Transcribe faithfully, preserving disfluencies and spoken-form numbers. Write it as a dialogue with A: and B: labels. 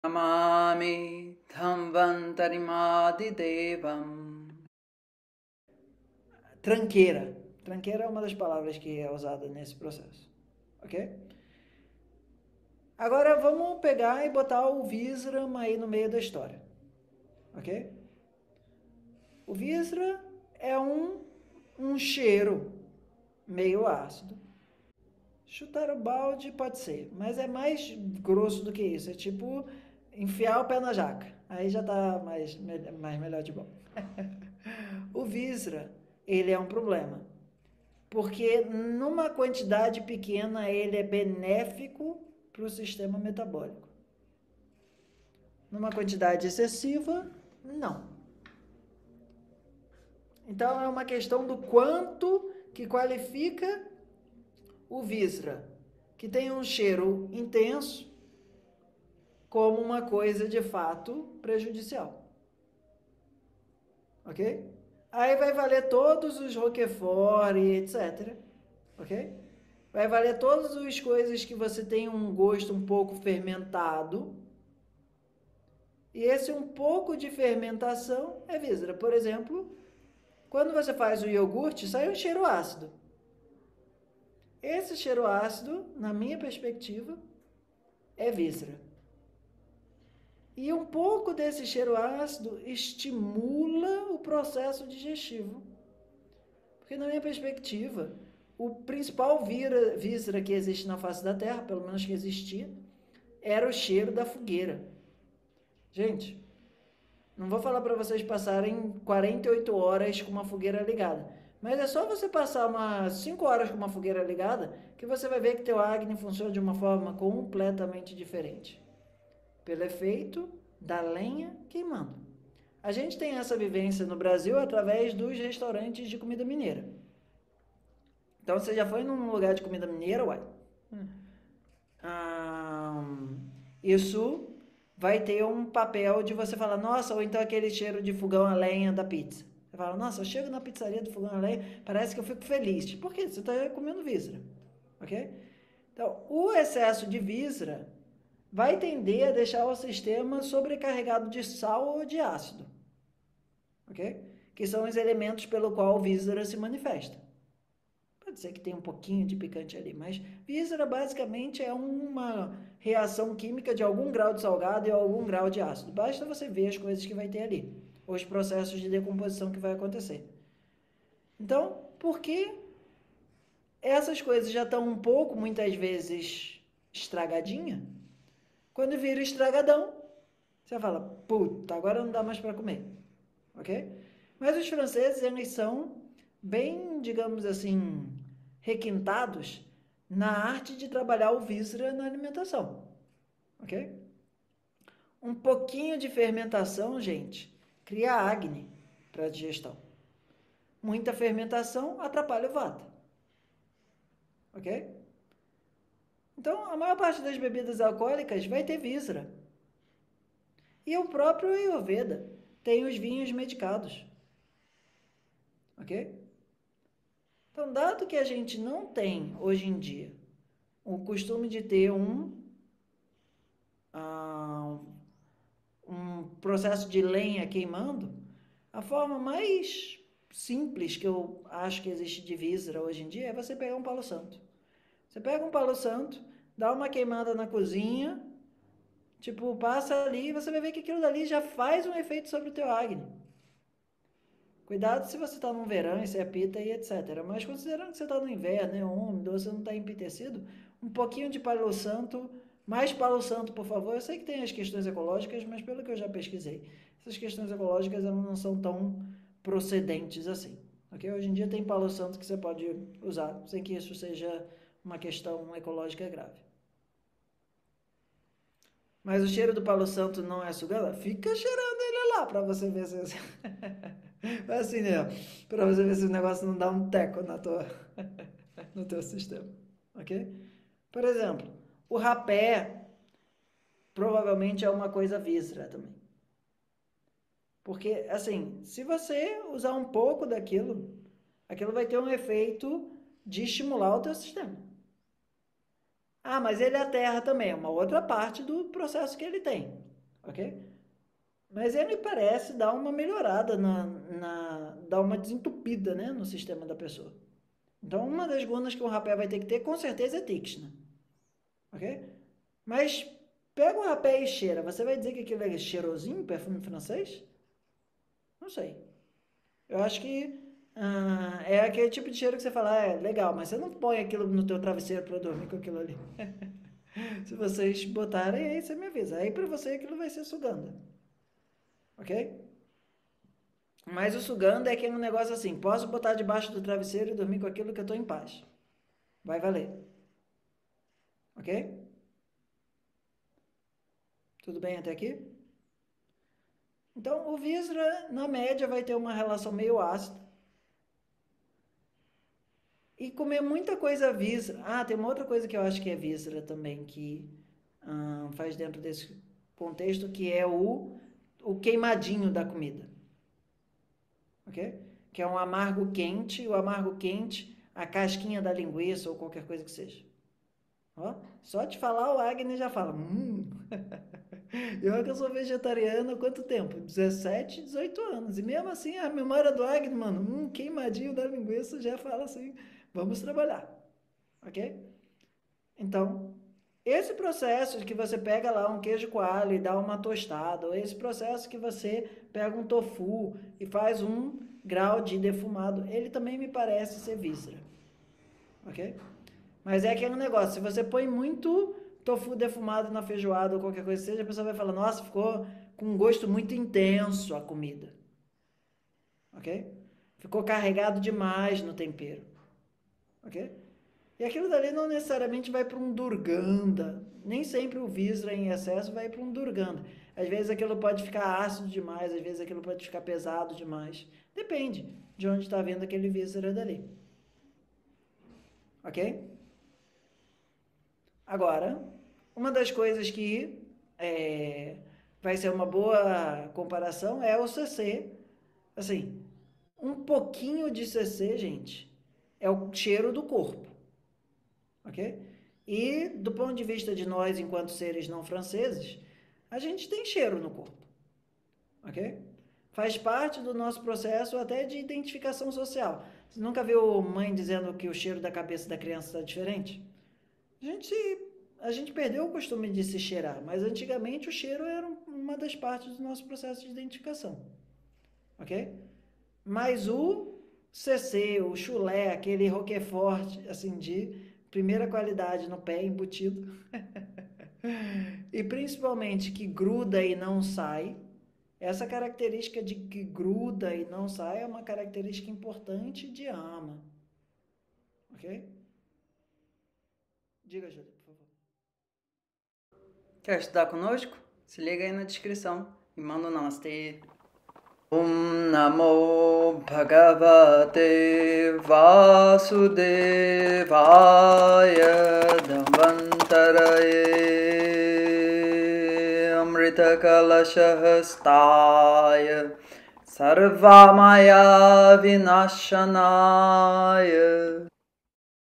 A: Namami Dhamvantarimadhidevam. Tranqueira. Tranqueira é uma das palavras que é usada nesse processo. Ok? Agora vamos pegar e botar o Visram aí no meio da história. Ok? O Visra é um, um cheiro meio ácido. Chutar o balde pode ser, mas é mais grosso do que isso. É tipo enfiar o pé na jaca. Aí já tá mais, mais melhor de bom. O Visra, ele é um problema. Porque numa quantidade pequena ele é benéfico para o sistema metabólico. Numa quantidade excessiva, não. Então é uma questão do quanto que qualifica o Visra, que tem um cheiro intenso, como uma coisa de fato prejudicial. Ok? Aí vai valer todos os Roquefort e etcétera. Ok? Vai valer todas as coisas que você tem um gosto um pouco fermentado. E esse um pouco de fermentação é Visra. Por exemplo, quando você faz o iogurte, sai um cheiro ácido. Esse cheiro ácido, na minha perspectiva, é Visra. E um pouco desse cheiro ácido estimula o processo digestivo. Porque, na minha perspectiva, o principal vira, víscera que existe na face da Terra, pelo menos que existia, era o cheiro da fogueira. Gente, não vou falar para vocês passarem quarenta e oito horas com uma fogueira ligada, mas é só você passar umas cinco horas com uma fogueira ligada que você vai ver que teu acne funciona de uma forma completamente diferente. Pelo efeito da lenha queimando. A gente tem essa vivência no Brasil através dos restaurantes de comida mineira. Então, você já foi num lugar de comida mineira, uai? Hum, isso vai ter um papel de você falar, nossa, ou então aquele cheiro de fogão a lenha da pizza. Você fala, nossa, eu chego na pizzaria do fogão a lenha, parece que eu fico feliz. Por quê? Você está comendo víscera. Ok? Então, o excesso de víscera vai tender a deixar o sistema sobrecarregado de sal ou de ácido. Ok? Que são os elementos pelo qual o víscera se manifesta. Pode ser que tenha um pouquinho de picante ali, mas víscera basicamente é uma reação química de algum grau de salgado e algum grau de ácido. Basta você ver as coisas que vai ter ali, os processos de decomposição que vai acontecer. Então, por que essas coisas já estão um pouco, muitas vezes, estragadinha? Quando vira estragadão, você fala, puta, agora não dá mais para comer. Ok? Mas os franceses, eles são bem, digamos assim, requintados na arte de trabalhar o víscera na alimentação. Ok? Um pouquinho de fermentação, gente, cria acne para a digestão. Muita fermentação atrapalha o vata. Ok? Então, a maior parte das bebidas alcoólicas vai ter víscera. E o próprio Ayurveda tem os vinhos medicados. Ok? Então, dado que a gente não tem, hoje em dia, o costume de ter um, uh, um processo de lenha queimando, a forma mais simples que eu acho que existe de víscera hoje em dia é você pegar um palo santo. Você pega um palo santo, dá uma queimada na cozinha, tipo, passa ali e você vai ver que aquilo dali já faz um efeito sobre o teu acne. Cuidado se você está no verão e se é pita e etcétera. Mas considerando que você está no inverno, é úmido, você não está empitecido, um pouquinho de palo santo, mais palo santo, por favor. Eu sei que tem as questões ecológicas, mas pelo que eu já pesquisei, essas questões ecológicas elas não são tão procedentes assim. Okay? Hoje em dia tem palo santo que você pode usar, sem que isso seja uma questão ecológica grave. Mas o cheiro do palo santo não é sugando? Fica cheirando ele lá para você ver se... É assim, né? Para você ver se o negócio não dá um teco na tua, no teu sistema. Ok? Por exemplo, o rapé provavelmente é uma coisa víscera também. Porque, assim, se você usar um pouco daquilo, aquilo vai ter um efeito de estimular o teu sistema. Ah, mas ele é a terra também, é uma outra parte do processo que ele tem. ok? Mas ele parece dar uma melhorada, na, na, dar uma desentupida, né, no sistema da pessoa. Então, uma das gunas que o rapé vai ter que ter, com certeza, é Tikshna, ok? Mas pega o rapé e cheira. Você vai dizer que aquilo é cheirosinho, perfume francês? Não sei. Eu acho que ah, é aquele tipo de cheiro que você fala, ah, é legal, mas você não põe aquilo no teu travesseiro para dormir com aquilo ali. Se vocês botarem, aí você me avisa. Aí para você aquilo vai ser suganda. Ok? Mas o suganda é aquele negócio assim, posso botar debaixo do travesseiro e dormir com aquilo que eu estou em paz. Vai valer. Ok? Tudo bem até aqui? Então, o Visra, na média, vai ter uma relação meio ácida. E comer muita coisa Visra. Ah, tem uma outra coisa que eu acho que é Visra também, que ah, faz dentro desse contexto, que é o, o queimadinho da comida. Ok? Que é um amargo quente, o amargo quente, a casquinha da linguiça ou qualquer coisa que seja. Ó, só de falar o Agni já fala, hum. Eu que eu sou vegetariano há quanto tempo? dezessete, dezoito anos. E mesmo assim, a memória do Agni, mano, hum, queimadinho da linguiça já fala assim, vamos trabalhar. Ok? Então, esse processo de que você pega lá um queijo coalho e dá uma tostada, ou esse processo que você pega um tofu e faz um grau de defumado, ele também me parece ser víscera. Ok? Mas é aquele negócio, se você põe muito tofu defumado na feijoada ou qualquer coisa que seja, a pessoa vai falar, nossa, ficou com um gosto muito intenso a comida. Ok? Ficou carregado demais no tempero. Ok? E aquilo dali não necessariamente vai para um durganda. Nem sempre o visra em excesso vai para um durganda. Às vezes aquilo pode ficar ácido demais, às vezes aquilo pode ficar pesado demais. Depende de onde está vindo aquele visra dali. Ok? Agora, uma das coisas que é, vai ser uma boa comparação é o C C. Assim, um pouquinho de C C, gente, é o cheiro do corpo. Ok? E do ponto de vista de nós, enquanto seres não franceses, a gente tem cheiro no corpo. Ok? Faz parte do nosso processo até de identificação social. Você nunca viu mãe dizendo que o cheiro da cabeça da criança está diferente? A gente, a gente perdeu o costume de se cheirar, mas antigamente o cheiro era uma das partes do nosso processo de identificação. Ok? Mas o C C, o chulé, aquele roquefort, assim, de primeira qualidade no pé, embutido, e principalmente que gruda e não sai, essa característica de que gruda e não sai é uma característica importante de ama. Ok? Diga, Júlia, por favor.
B: Quer estudar conosco? Se liga aí na descrição e manda um namastê. Om Namo Bhagavate Vasudevaya Dhamantaraye Amrita Kalashahastaya Sarvamaya Vinashanaya